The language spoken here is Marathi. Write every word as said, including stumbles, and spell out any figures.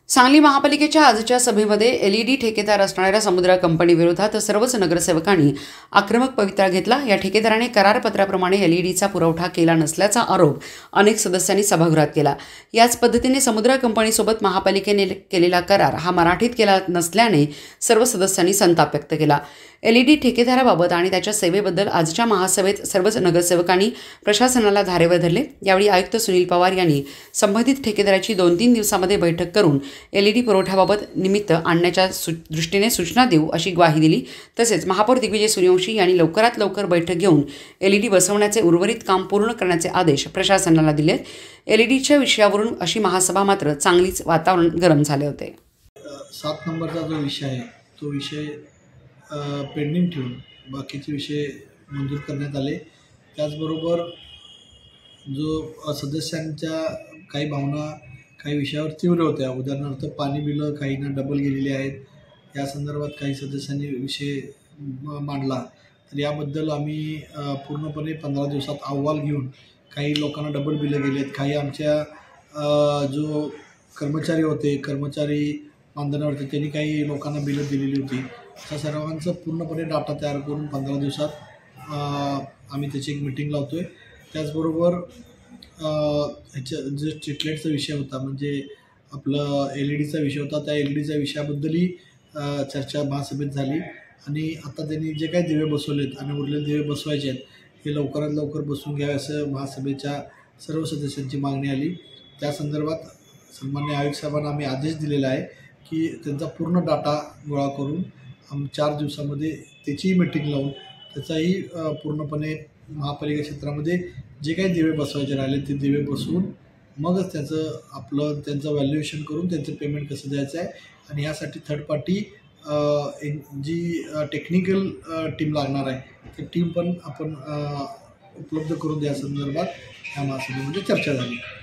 सांगली महापालिकेच्या आजच्या सभेमध्ये एलईडी ठेकेदार असणाऱ्या समुद्रा कंपनीविरोधात सर्वच नगरसेवकांनी आक्रमक पवित्रा घेतला। या ठेकेदाराने करारपत्राप्रमाणे एलईडीचा पुरवठा केला नसल्याचा आरोप अनेक सदस्यांनी सभागृहात केला। याच पद्धतीने समुद्रा कंपनीसोबत महापालिकेने केलेला करार हा मराठीत केला नसल्याने सर्व सदस्यांनी संताप व्यक्त केला। एलईडी ठेकेदाराबाबत आणि त्याच्या सेवेबद्दल आजच्या महासभेत सर्वच नगरसेवकांनी प्रशासनाला धारेवर धरले। यावेळी आयुक्त सुनील पवार यांनी संबंधित ठेकेदाराची दोन तीन दिवसांमध्ये बैठक करून एलईडी पुरवठ्याबाबत निमित्त आणण्याच्या सु दृष्टीने सूचना देऊ अशी ग्वाही दिली। तसेच महापौर दिग्विजय सूर्यवंशी यांनी लवकरात लवकर बैठक घेऊन एलईडी बसवण्याचे उर्वरित काम पूर्ण करण्याचे आदेश प्रशासनाला दिले। एलईडीच्या विषयावरून अशी महासभा मात्र चांगलीच वातावरण गरम झाले होते। सात नंबरचा जो विषय आहे तो विषय पेंडिंग ठेवून बाकीचे विषय मंजूर करण्यात आले। त्याचबरोबर जो सदस्यांच्या काही भावना काही विषयावर तीव्र होत्या, उदाहरणार्थ पाणी बिलं काहींना डबल गेलेली आहेत, या संदर्भात काही सदस्यांनी विषय मांडला। तर याबद्दल आम्ही पूर्णपणे पंधरा दिवसात अहवाल घेऊन काही लोकांना डबल बिलं गेले आहेत, काही आमच्या जो कर्मचारी होते कर्मचारी मानधनावर होते त्यांनी काही लोकांना बिलं दिलेली होती। अशा सर्वांचं पूर्णपणे डाटा तयार करून पंधरा दिवसात आम्ही त्याची एक मीटिंग लावतो आहे। त्याचबरोबर ह्याच्या जो स्ट्रीटलाईटचा विषय होता म्हणजे आपलं एल ई डीचा विषय होता, त्या एल ई डीच्या विषयाबद्दलही चर्चा महासभेत झाली आणि आता त्यांनी जे काही दिवे बसवलेत आणि उरलेले दिवे बसवायचे आहेत हे लवकरात लवकर बसवून घ्यावे असं महासभेच्या सर्व सदस्यांची मागणी आली। त्या संदर्भात सन्मान्य आयुक्त साहेबांना आम्ही आदेश दिलेला आहे की त्यांचा पूर्ण डाटा गोळा करून आम्ही चार दिवसामध्ये त्याचीही मीटिंग लावून त्याचाही पूर्णपणे महापालिका क्षेत्रामध्ये जे काही दिवे बसवायचे राहिले ते दिवे बसवून मगच त्याचं आपलं त्यांचं व्हॅल्युएशन करून त्यांचं पेमेंट कसं द्यायचं आहे आणि यासाठी थर्ड पार्टी एक जी टेक्निकल टीम लागणार आहे ती टीम पण आपण उपलब्ध करून द्या संदर्भात ह्या महासभेमध्ये चर्चा झाली।